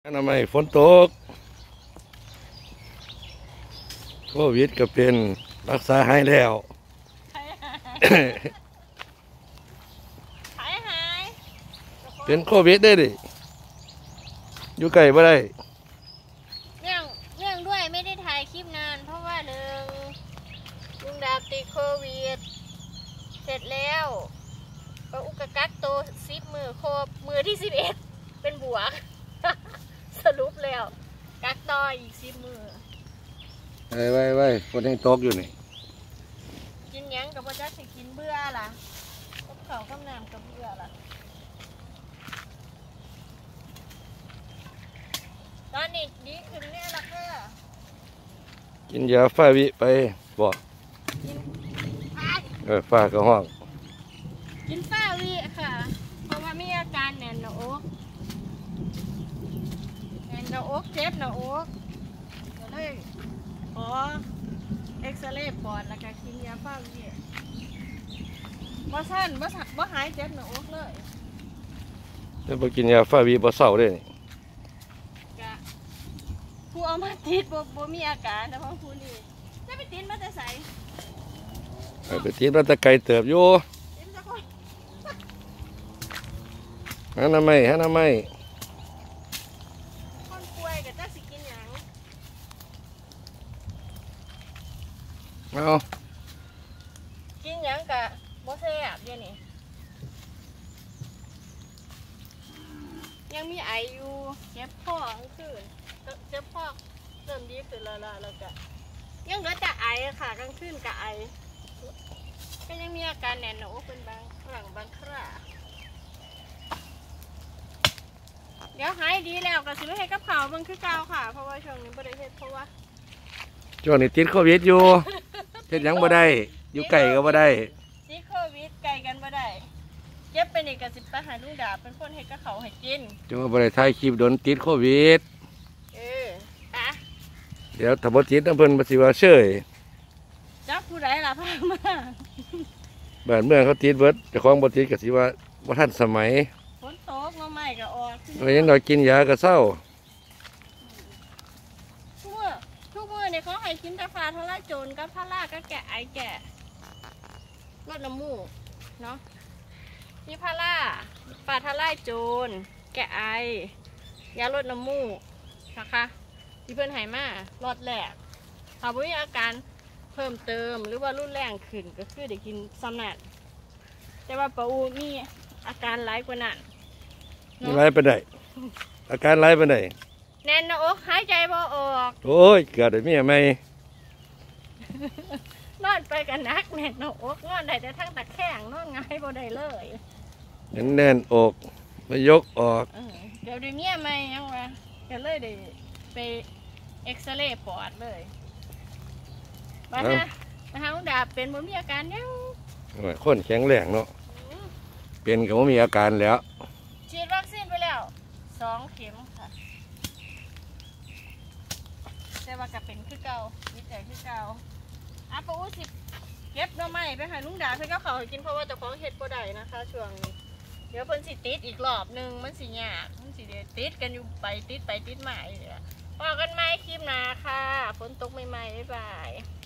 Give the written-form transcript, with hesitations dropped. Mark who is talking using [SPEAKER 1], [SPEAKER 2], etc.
[SPEAKER 1] ทำไมฝนตกโควิดก็เป็นรักษาหายแล้ว
[SPEAKER 2] หาย
[SPEAKER 1] เป็นโควิดได้ดิอยู่ไกลบ่ได้
[SPEAKER 2] เรื่องด้วยไม่ได้ถ่ายคลิปนานเพราะว่าหนึ่งลุงดาบติดโควิดเสร็จแล้วก็อุกกักตัว10 มือครบมือที่11เป็นบวก สรุปแล้วกักต่ออีก10 มือ
[SPEAKER 1] ไว้ฝนยังตกอยู่นี่
[SPEAKER 2] กินยังกับพ่อจักสิกินเบื่อล่ะกับข้าวกับน้ำกับเบื่อล่ะตอนนี้ดีขึ้นเนี่ยล่ะค่ะ
[SPEAKER 1] กินยาฟาวิไปบอกฟ้าก็ห้อง
[SPEAKER 2] กินฟาวิค่ะเพราะว่ามีอาการแน่นหน้าอกเจ็บหน้าอกก็เลยเอ็กซเรย์ปอดแล้วก็กินยาฟาวิบ่หายเจ็บหน้าอกเลย
[SPEAKER 1] จะไปกินยาฟาวิบ่เศร้าได้นี่
[SPEAKER 2] กะผู้เอามาติดบ่มีอาการแต่ว่าผู้นี้จะไปติดมาแต่ไส
[SPEAKER 1] ไปติดมาแต่ไกลเติบอยู่
[SPEAKER 2] ติดสักคน
[SPEAKER 1] หาหน้าไม้
[SPEAKER 2] คนป่วยก็จักสิกินหยัง
[SPEAKER 1] เอา
[SPEAKER 2] กินหยังกะบ่แซ่บเดี๋ยวนี้ยังมีไออยู่เจ็บคอกลางคืนเจ็บคอเริ่มดีขึ้นแล้วก็ยังเหลือแต่ไอค่ะกลางคืนกับไอก็ยังมีอาการแน่นหน้าอกเป็นบางครั้งบางคราเดี๋ยวหายดีแล้วก็สิไปให้กับเขาวเบิ่งคือเก่าค่ะเพราะว่าช่วงนี้บ่ได้เฮ็ดเพราะว่า
[SPEAKER 1] ช่วงนี้ติดโควิดอยู่เฮ็ดหยังบ่ได้อยู่ไกลก็บ่ได้
[SPEAKER 2] ติดโควิดไกลกันบ่ได้เจ็บไปนี่ก็สิไปหาลุงดาบเป็นคนเฮ็ดกับเขาวให้กิน
[SPEAKER 1] จังว่าบ่ได้ถ่ายคลิปโดนติดโควิด
[SPEAKER 2] อะ
[SPEAKER 1] เดี๋ยวถ้าบ่ติดน้ำเพิ่นบ่สิว่าเชย
[SPEAKER 2] จักผู้ใดล่ะพามา
[SPEAKER 1] บ้านเมืองเขาติดเบิดเจ้าของบ่ติดก็สิว่าบ่ทันสมัย
[SPEAKER 2] ฝนตกมาใหม่ก็ออก
[SPEAKER 1] ว่ายังดอกกินยาก็เศร้า
[SPEAKER 2] ทุกมื้อเนี่ยเขาให้กินแต่ฟ้าทะลายโจรกับพาราก็แกะไอแกะลดน้ำมูกเนาะมีพาราฟ้าทะลายโจรแกะไอยาลดน้ำมูกนะคะที่เพิ่นให้มาลดแหลกถ้าบ่มีอาการเพิ่มเติมหรือว่ารุนแรงขึ้นก็คือได้กินซ้ำนั่นแต่ว่าปะอูมีอาการร้ายกว่านั้น
[SPEAKER 1] ไล่ไปได้อาการไล่ไปได้
[SPEAKER 2] แน่นหน้าอกหายใจบ่ออก
[SPEAKER 1] โอ้ยเกิดได้เมียใหม่
[SPEAKER 2] นอนไปกันนักแน่นหน้าอกนอนได้แต่ทั้งตะแคงนอนง่ายบ่ได้เลย
[SPEAKER 1] แน่นอกไม่ยกออก
[SPEAKER 2] เดี๋ยวได้เมียใหม่ยังวะก็เลยได้ไปเอ็กซเรย์ปอดเลยมาหาลุงดาบเป็นบ่มีอาการยัง
[SPEAKER 1] คนแข็งแรงเนาะเป็นก็บ่มีอาการแล้ว
[SPEAKER 2] ฉีดวัคซีนไปแล้ว2 เข็มค่ะแต่ว่าก็เป็นคือเก่าวิจัยคือเก่าปะอูสิเก็บหน่อไม้ไปให้ลุงดาบเพื่อเขาให้กินเพราะว่าเจ้าของเฮ็ดบ่ได้นะคะช่วงนี้เดี๋ยวเพิ่นสิติดอีกรอบนึงมันสิยากมันสิได้ติดกันอยู่ไปติดมาอีกพอกันใหม่คลิปหน้าค่ะฝนตกใหม่ๆบ๊ายบาย